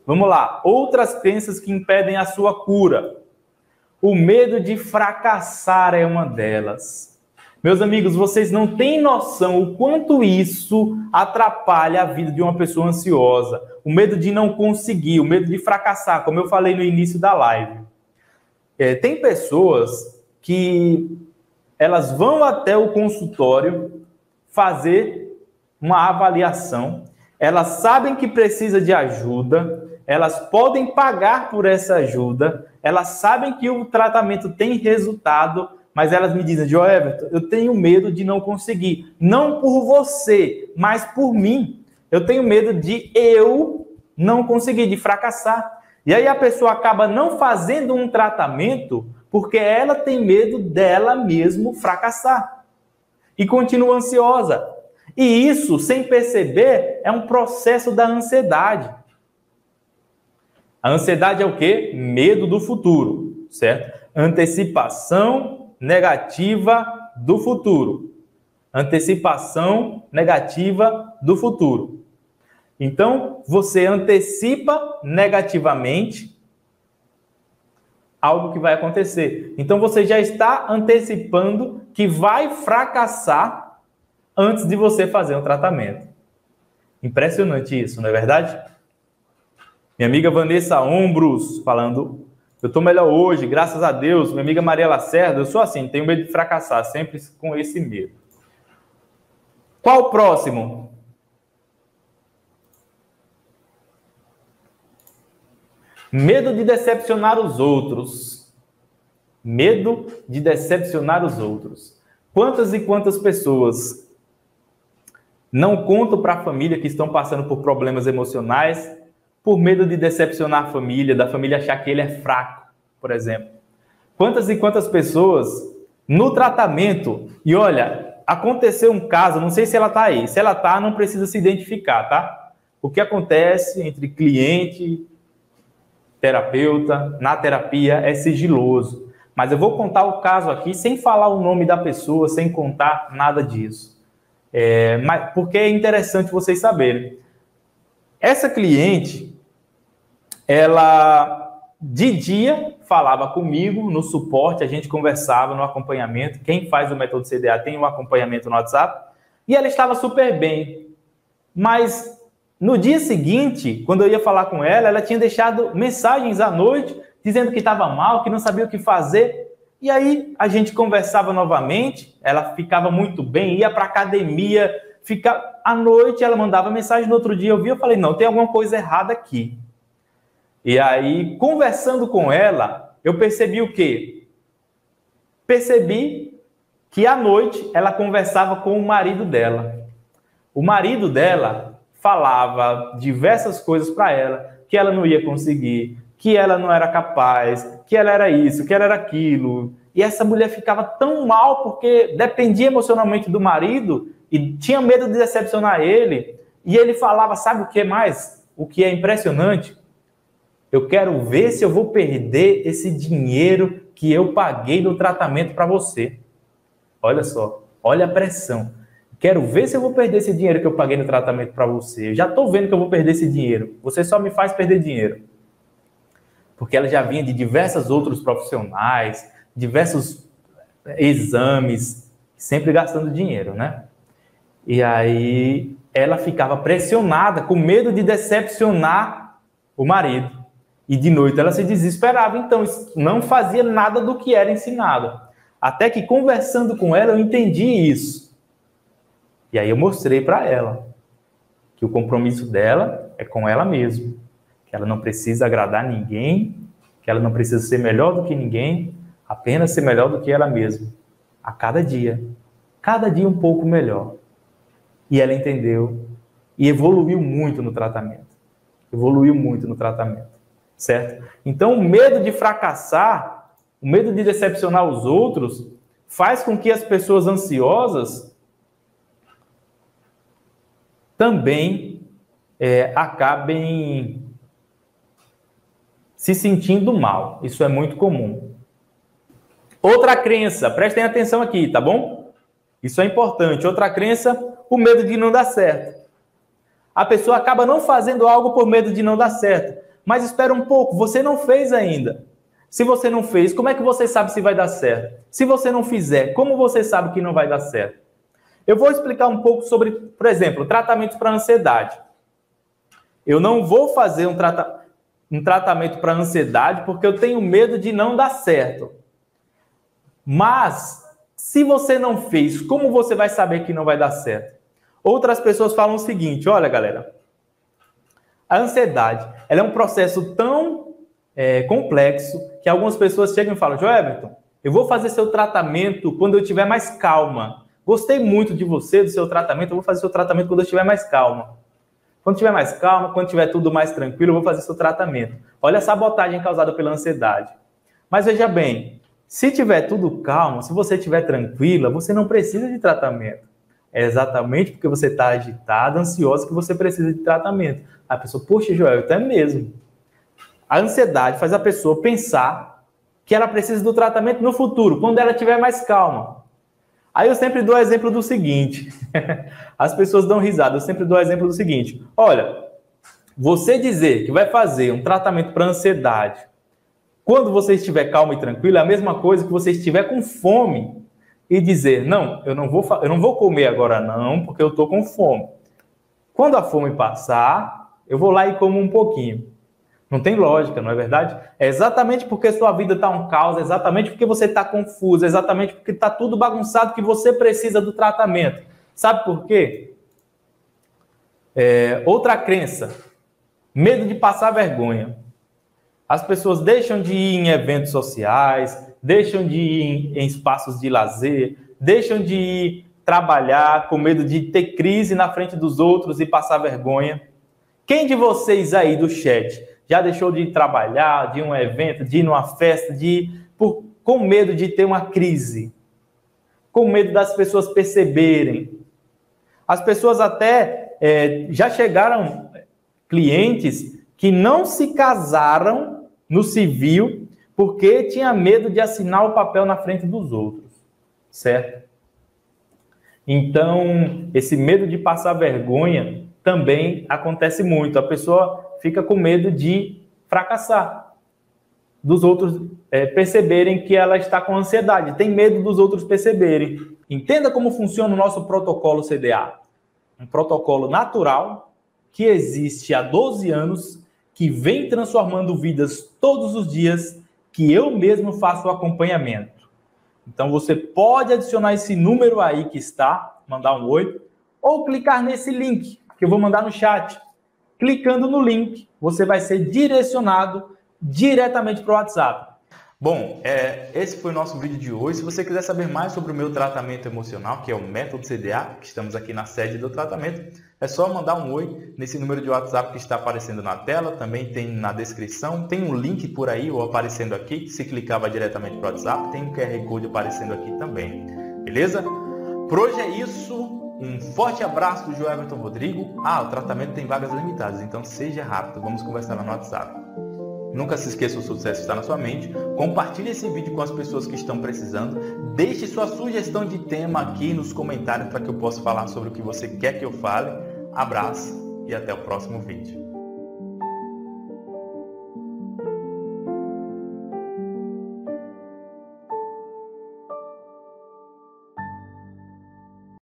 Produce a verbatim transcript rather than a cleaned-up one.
Vamos lá. Outras crenças que impedem a sua cura. O medo de fracassar é uma delas. Meus amigos, vocês não têm noção o quanto isso atrapalha a vida de uma pessoa ansiosa. O medo de não conseguir, o medo de fracassar, como eu falei no início da live. É, tem pessoas que elas vão até o consultório fazer uma avaliação, elas sabem que precisa de ajuda, elas podem pagar por essa ajuda, elas sabem que o tratamento tem resultado, mas elas me dizem, João Everton, eu tenho medo de não conseguir. Não por você, mas por mim. Eu tenho medo de eu não conseguir, de fracassar. E aí a pessoa acaba não fazendo um tratamento porque ela tem medo dela mesmo fracassar. E continua ansiosa. E isso, sem perceber, é um processo da ansiedade. A ansiedade é o quê? Medo do futuro, certo? Antecipação negativa do futuro. Antecipação negativa do futuro. Então, você antecipa negativamente algo que vai acontecer. Então, você já está antecipando que vai fracassar antes de você fazer um tratamento. Impressionante isso, não é verdade? Minha amiga Vanessa Ombros falando... Eu estou melhor hoje, graças a Deus. Minha amiga Maria Lacerda, eu sou assim, tenho medo de fracassar, sempre com esse medo. Qual o próximo? Medo de decepcionar os outros. Medo de decepcionar os outros. Quantas e quantas pessoas não contam para a família que estão passando por problemas emocionais por medo de decepcionar a família, da família achar que ele é fraco, por exemplo. Quantas e quantas pessoas no tratamento, e olha, aconteceu um caso, não sei se ela está aí, se ela está, não precisa se identificar, tá? O que acontece entre cliente, terapeuta, na terapia é sigiloso. Mas eu vou contar o caso aqui sem falar o nome da pessoa, sem contar nada disso. É, mas, porque é interessante vocês saberem. Essa cliente, ela de dia falava comigo no suporte, a gente conversava no acompanhamento. Quem faz o método C D A tem um acompanhamento no WhatsApp. E ela estava super bem. Mas no dia seguinte, quando eu ia falar com ela, ela tinha deixado mensagens à noite dizendo que estava mal, que não sabia o que fazer. E aí a gente conversava novamente, ela ficava muito bem, ia para a academia, fica... à noite ela mandava mensagem, no outro dia eu vi, eu falei, não, tem alguma coisa errada aqui. E aí, conversando com ela, eu percebi o quê? Percebi que à noite ela conversava com o marido dela. O marido dela falava diversas coisas para ela, que ela não ia conseguir, que ela não era capaz, que ela era isso, que ela era aquilo. E essa mulher ficava tão mal porque dependia emocionalmente do marido e tinha medo de decepcionar ele. E ele falava, sabe o que mais? O que é impressionante? Eu quero ver se eu vou perder esse dinheiro que eu paguei no tratamento para você. Olha só, olha a pressão. Quero ver se eu vou perder esse dinheiro que eu paguei no tratamento para você. Eu já estou vendo que eu vou perder esse dinheiro. Você só me faz perder dinheiro. Porque ela já vinha de diversos outros profissionais, diversos exames, sempre gastando dinheiro, né? E aí ela ficava pressionada, com medo de decepcionar o marido. E de noite ela se desesperava, então não fazia nada do que era ensinado. Até que conversando com ela eu entendi isso. E aí eu mostrei para ela que o compromisso dela é com ela mesma. Que ela não precisa agradar ninguém, que ela não precisa ser melhor do que ninguém, apenas ser melhor do que ela mesma. A cada dia. Cada dia um pouco melhor. E ela entendeu e evoluiu muito no tratamento. Evoluiu muito no tratamento. Certo? Então, o medo de fracassar, o medo de decepcionar os outros, faz com que as pessoas ansiosas também é, acabem se sentindo mal. Isso é muito comum. Outra crença, prestem atenção aqui, tá bom? Isso é importante. Outra crença, o medo de não dar certo. A pessoa acaba não fazendo algo por medo de não dar certo. Mas espera um pouco, você não fez ainda. Se você não fez, como é que você sabe se vai dar certo? Se você não fizer, como você sabe que não vai dar certo? Eu vou explicar um pouco sobre, por exemplo, tratamentos para ansiedade. Eu não vou fazer um, trata... um tratamento para ansiedade porque eu tenho medo de não dar certo. Mas, se você não fez, como você vai saber que não vai dar certo? Outras pessoas falam o seguinte, olha galera, a ansiedade ela é um processo tão é, complexo que algumas pessoas chegam e falam, Joelberton, eu vou fazer seu tratamento quando eu estiver mais calma. Gostei muito de você, do seu tratamento, eu vou fazer seu tratamento quando eu estiver mais calma. Quando estiver mais calma, quando estiver tudo mais tranquilo, eu vou fazer seu tratamento. Olha a sabotagem causada pela ansiedade. Mas veja bem, se tiver tudo calmo, se você estiver tranquila, você não precisa de tratamento. É exatamente porque você está agitada, ansiosa, que você precisa de tratamento. A pessoa, poxa, Joel, é mesmo. A ansiedade faz a pessoa pensar que ela precisa do tratamento no futuro, quando ela estiver mais calma. Aí eu sempre dou o exemplo do seguinte, as pessoas dão risada, eu sempre dou o exemplo do seguinte, olha, você dizer que vai fazer um tratamento para ansiedade quando você estiver calmo e tranquilo, é a mesma coisa que você estiver com fome e dizer, não, eu não vou, eu não vou comer agora não, porque eu estou com fome. Quando a fome passar, eu vou lá e como um pouquinho. Não tem lógica, não é verdade? É exatamente porque sua vida está um caos, é exatamente porque você está confuso, é exatamente porque está tudo bagunçado que você precisa do tratamento. Sabe por quê? É, outra crença, medo de passar vergonha. As pessoas deixam de ir em eventos sociais, deixam de ir em, em espaços de lazer, deixam de ir trabalhar com medo de ter crise na frente dos outros e passar vergonha. Quem de vocês aí do chat já deixou de ir trabalhar, de ir em um evento, de ir numa festa, de ir por, com medo de ter uma crise? Com medo das pessoas perceberem. As pessoas até é, já chegaram clientes que não se casaram no civil porque tinha medo de assinar o papel na frente dos outros, certo? Então, esse medo de passar vergonha também acontece muito. A pessoa fica com medo de fracassar, dos outros é, perceberem que ela está com ansiedade, tem medo dos outros perceberem. Entenda como funciona o nosso protocolo C D A. Um protocolo natural que existe há doze anos, que vem transformando vidas todos os dias, que eu mesmo faço o acompanhamento. Então você pode adicionar esse número aí que está, mandar um oi, ou clicar nesse link que eu vou mandar no chat. Clicando no link, você vai ser direcionado diretamente para o WhatsApp. Bom, é, esse foi o nosso vídeo de hoje. Se você quiser saber mais sobre o meu tratamento emocional, que é o método C D A, que estamos aqui na sede do tratamento, é só mandar um oi nesse número de WhatsApp que está aparecendo na tela, também tem na descrição, tem um link por aí ou aparecendo aqui, se clicar vai diretamente para o WhatsApp, tem um Q R Code aparecendo aqui também, beleza? Por hoje é isso. Um forte abraço do Joelberton Rodrigo. Ah, o tratamento tem vagas limitadas, então seja rápido. Vamos conversar lá no WhatsApp. Nunca se esqueça, o sucesso está na sua mente. Compartilhe esse vídeo com as pessoas que estão precisando. Deixe sua sugestão de tema aqui nos comentários para que eu possa falar sobre o que você quer que eu fale. Abraço e até o próximo vídeo.